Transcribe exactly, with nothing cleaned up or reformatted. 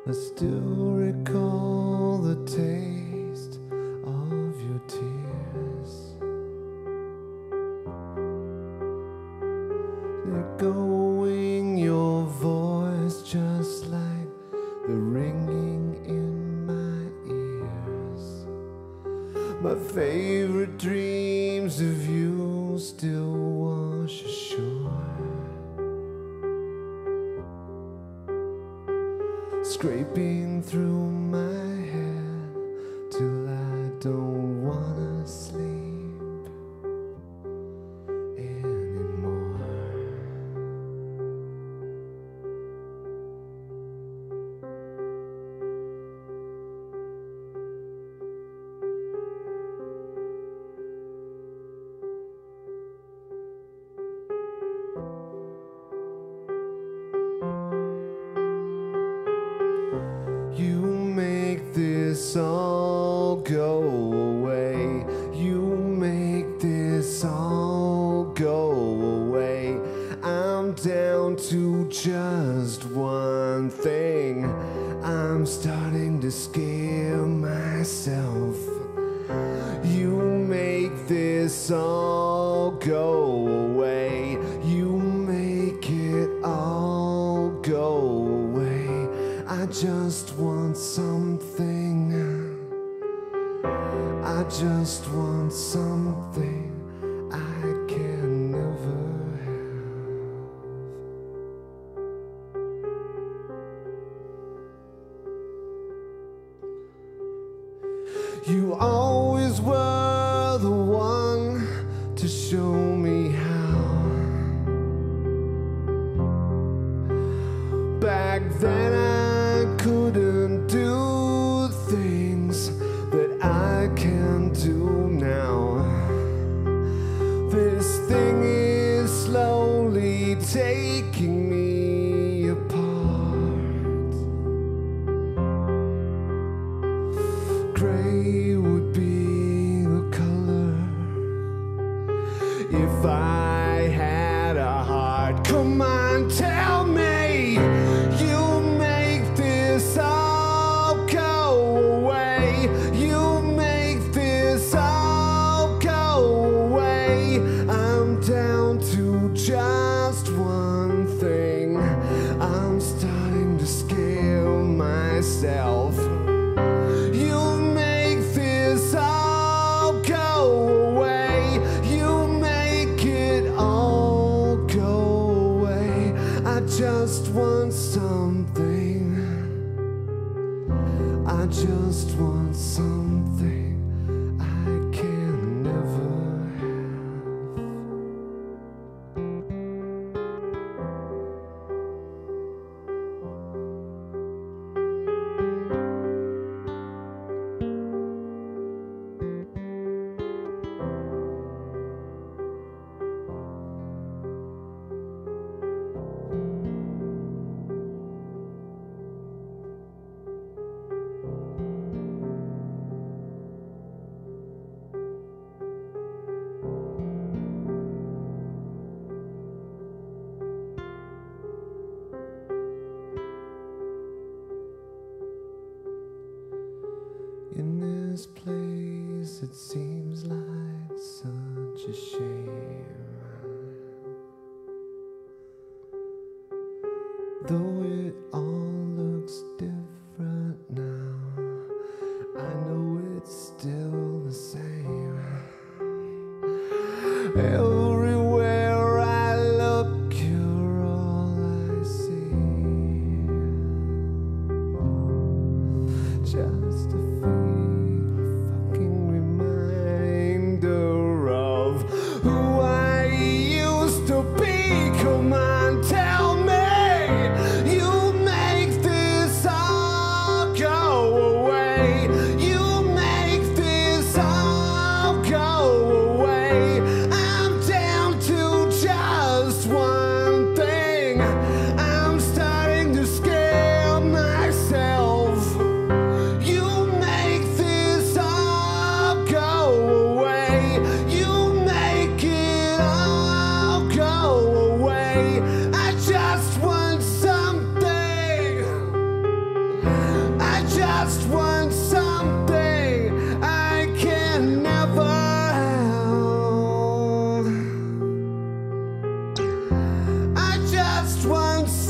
I still recall the taste of your tears. Echoing your voice just like the ringing in my ears. My favorite dreams of you still wash ashore, scraping through my head till I don't wanna sleep anymore. You make this all go away. You make this all go away. I'm down to just one thing. I'm starting to scare myself. You make this all go away. You make it all go away. I just want something. I just want something I can never have. You always were the one to show me how. Back then I couldn't do things that I can do now. This thing is slowly taking me apart. Gray would be the color if I had a heart. Come on, tell me you make this all go away. You make this all go away. I'm down to just one thing. I'm starting to scare myself. You make this all go away. You make it all go away. I just want something. I just want something I can never in this place. It seems like such a shame, though it all looks different now. I know it's still the same. Everywhere I look, you're all I see. Just a fucking reminder of who I used to be. Come on, tell me you make this all go away. You make this all go away. I'm down to just one thing. I'm starting to scare myself. You make this all go away. You make it all go away. I just want something. just once